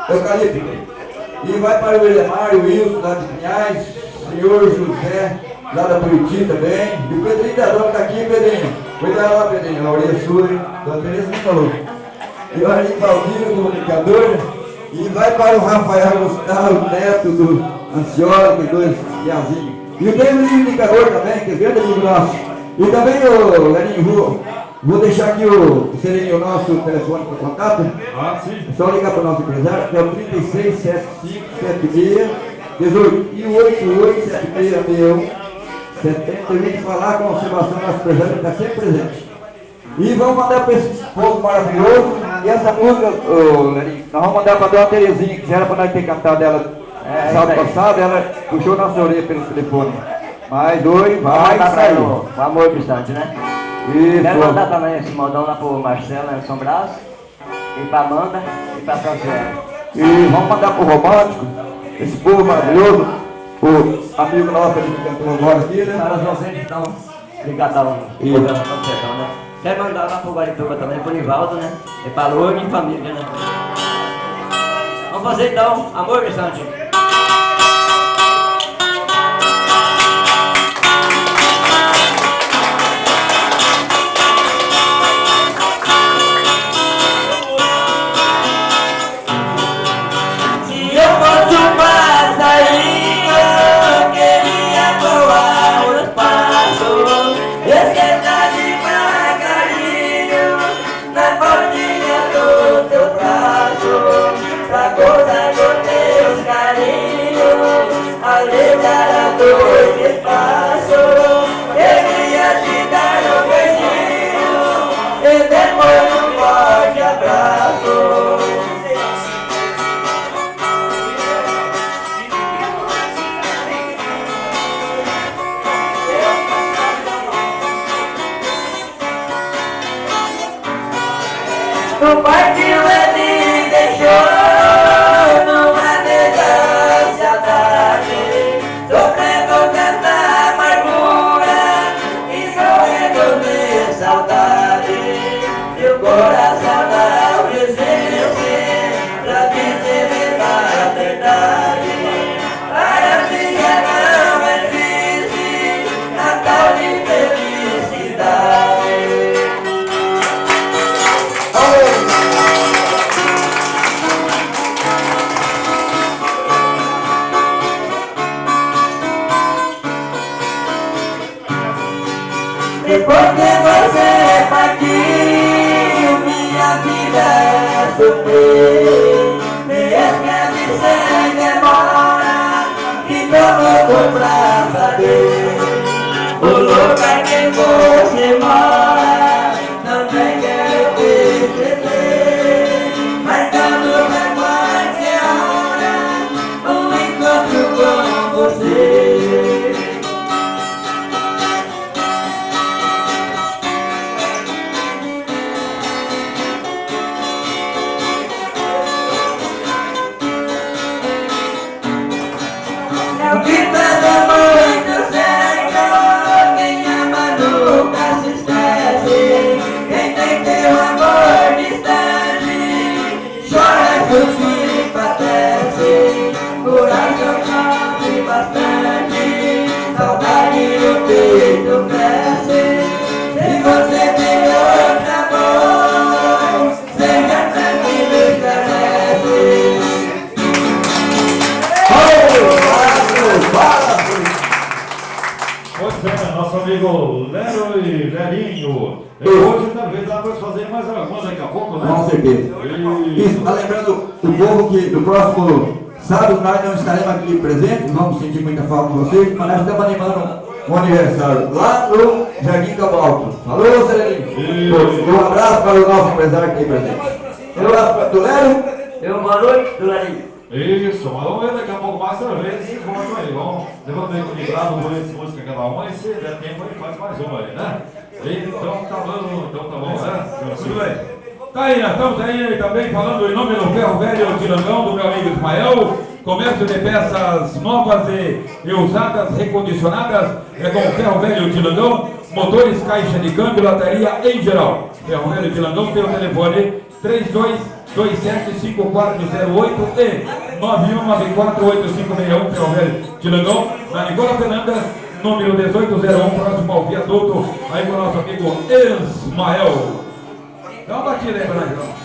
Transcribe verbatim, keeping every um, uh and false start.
Eucalipto. E vai para o Elemar, o Wilson, lá de Pinhais, o senhor José, lá da Buriti também. E o Pedrinho da Dona está aqui, Pedrinho. Cuidado lá, Pedrinho, a orelha sua, hein? Dona Tereza me falou. E o Arlindo Valdino, comunicador. E vai para o Rafael Gustavo, neto do Ansiola, com dois piazinhos. E o David Indicador também, que é grande amigo nosso. E também o Leninho, vou, vou deixar aqui o, seria o nosso telefone para contato. Ah, sim. É só ligar para o nosso empresário, que é o trinta e seis, setenta e cinco, setenta e seis, dezoito e o oito oito sete seis seis um setenta e vem falar com o Sebastião, nosso empresário, que está sempre presente. E vamos mandar para esse povo maravilhoso. E essa música, oh, Leninho, nós vamos mandar para a Dona Terezinha, que já era para nós ter cantado ela é, sábado passado, ela puxou nossa orelha pelo telefone. Mas hoje vai sair. O amor distante, né? Isso. Quero mandar também esse modão lá pro Marcelo, né, São Brás, e pra Amanda, e pra Franciela. E vamos mandar pro Romântico, esse povo maravilhoso, o amigo nosso ali que cantou agora aqui, né? Para os vocês que estão ligados ao programa Todo Sertão, né? Quero mandar lá pro Guarituba também, pro Nivaldo, né? E pra Lourdes e família, né? Vamos fazer então, amor distante. O pai que ele deixou numa mesa de saudade, sofrendo tanta amargura e sorrindo de saudade. E o coração não resiste pra dizer a verdade. Para mim não existe a tal de felicidade. Depois que você partiu, minha vida é sofrer. Me escreve sem demora, que tô louco pra saber o lugar que você mora. Não tem que perceber, mas quando vai mais é hora um encontro com você. Gritando muito certo, quem ama nunca se esquece. Quem tem teu amor distante, chora que se padece. Coração sofre bastante, saudade no peito cresce. Se você tem outro amor, seja tranquilo e esclarece. Pois é, nosso amigo Lero e Lerinho. E hoje talvez dá para fazer mais alguma daqui a pouco, né? Com certeza. Isso, tá lembrando o povo que no próximo sábado nós não estaremos aqui presentes, vamos sentir muita falta de vocês, mas nós estamos animando um aniversário lá no Jardim Cabo Alto. Alô, Seleninho? Um abraço para o nosso empresário que tem presente. Um abraço para o Lero. Eu, boa noite, do Lerinho. Isso, mas vamos ver daqui a pouco mais outra vez esse encontro aí. Vamos levando equilibrado por esse música cada um, e se der tempo ele faz mais uma aí, né? Então tá bom, então tá bom, né? Tudo bem. Tá aí, nós estamos aí também falando em nome do Ferro Velho Tirangão, do meu amigo Ismael. Comércio de peças novas e, e usadas, recondicionadas, é com o Ferro Velho Tirangão, motores, caixa de câmbio, lataria em geral. Ferro Velho Tirangão tem o telefone três dois dois sete cinco quatro zero oito e nove um nove quatro oito cinco seis um, Ferro Velho de Langão. Na Nicola Fernanda, número dezoito zero um, próximo ao viaduto, aí com o nosso amigo Ismael. Dá uma batida aí pra nós,